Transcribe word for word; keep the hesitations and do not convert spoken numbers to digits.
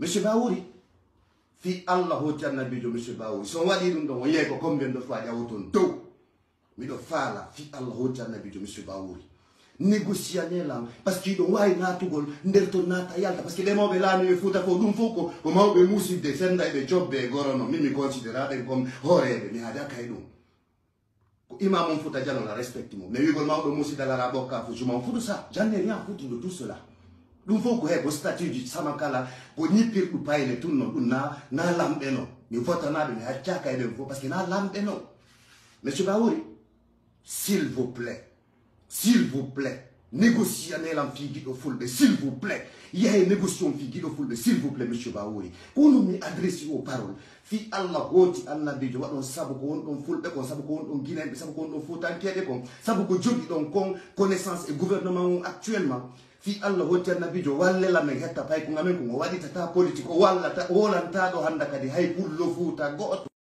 monsieur Baouri fi Allah hoti annabijo monsieur Baouri so wadi dum don yego combien de fois ya woton do mi do fala fi Allah hoti annabijo monsieur Baouri négocier là parce que don way na tugol ndelto nata yalta parce que les mobe la no futa ko dum foko ko mawbe musi de senda be jobbe gorono mimi considérable comme horebe mi hada kaydum ko imam futa jalo la respecte mo mais wigol mawbe musi dala raboka fu je m'en fous de ça j'en ai rien à foutre de tout cela dum foko he ko statut du samakala ko nyipir du payle tout non na na lambe no mi fota na be mi hacca kayde fo parce que na lambe no monsieur Baouri s'il vous plaît s'il vous plaît, négociez en figi au fulbe, s'il vous plaît. Il y a une négociation figi au fulbe, s'il vous plaît, monsieur Baouri. Pour nous adresser aux paroles, fi Allah hoti Allah de Dieu, on sabu qu'on on fulbe, on sabu qu'on on guinée, on sabu qu'on on faut t'inquiéter qu'on sabu qu'on joue donc qu'on connaissance et gouvernement actuellement. Fi Allah hoti Allah de Dieu, walla la me heta pai qu'on amène qu'on wadi tata politique, walla ta walla ta do handa kadi hay pour le foot à